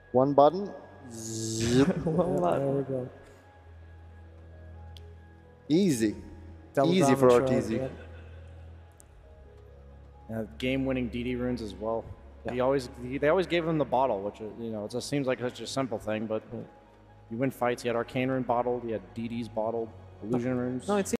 One button. Zip. One button. There we go. Easy. Double Easy for down the RTZ. shroud, Game-winning DD runes as well. Yeah. They always gave him the bottle, which it just seems like such a simple thing, but you win fights. He had Arcane rune bottled. He had DD's bottled. Illusion runes. No, it's